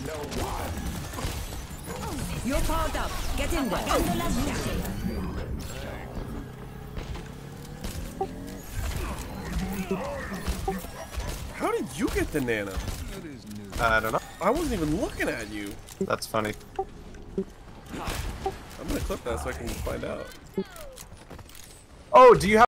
You're powered up. Get in there. How did you get the nano? I don't know. I wasn't even looking at you. That's funny. I'm gonna clip that so I can find out. Oh, do you have